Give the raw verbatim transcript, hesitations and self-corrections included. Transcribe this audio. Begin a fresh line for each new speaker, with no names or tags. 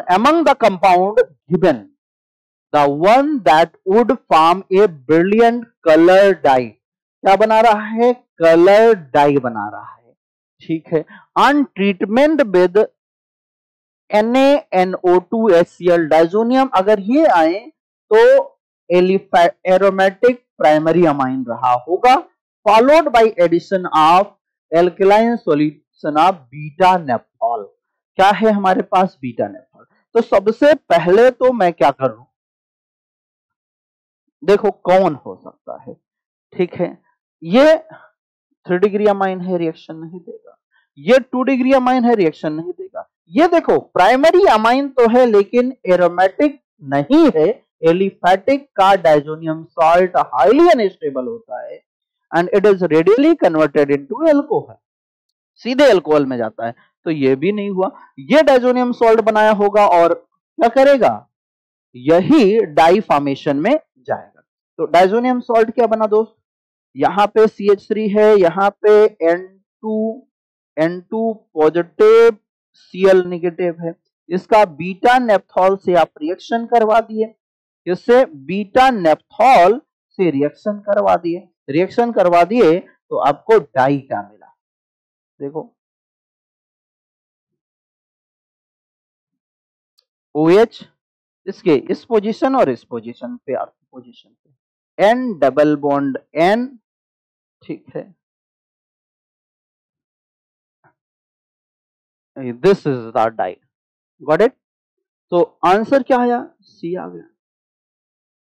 among the compound given, the one that would form a brilliant color dye, क्या बना रहा है? Colour die बना रहा है, ठीक है। On treatment with N A N O two H C L diazonium, अगर ये आए तो एरोमेटिक प्राइमरी अमाइन रहा होगा, followed by addition of alkaline solution of beta naphthol. क्या है हमारे पास? बीटा नेप्थॉल। तो सबसे पहले तो मैं क्या करूं, देखो कौन हो सकता है, ठीक है। ये थ्री डिग्री अमाइन है, रिएक्शन नहीं देगा। ये टू डिग्री अमाइन है, रिएक्शन नहीं देगा। ये देखो प्राइमरी अमाइन तो है लेकिन एरोमेटिक नहीं है। एलिफैटिक का डाइजोनियम सॉल्ट हाईली अनस्टेबल होता है and it is readily converted into alcohol, सीधे अल्कोहल में जाता है। तो ये भी नहीं हुआ। ये डाइजोनियम सॉल्ट बनाया होगा और क्या करेगा? यही डाई फॉर्मेशन में जाएगा। तो डाइजोनियम सॉल्ट क्या बना दोस्त? यहां पे सी एच थ्री है, यहां पे N two N two positive C L negative है। इसका बीटा नेप्थॉल से आप रिएक्शन करवा दिए, इससे बीटा नेप्थॉल से रिएक्शन करवा दिए, रिएक्शन करवा दिए तो आपको डाई क्या मिला? देखो OH इसके इस पोजीशन और इस पोजीशन पे, अर्थ पोजीशन पे, एन डबल बॉन्ड एन, ठीक है। This is the dye, got it. तो आंसर क्या आया? सी आ गया।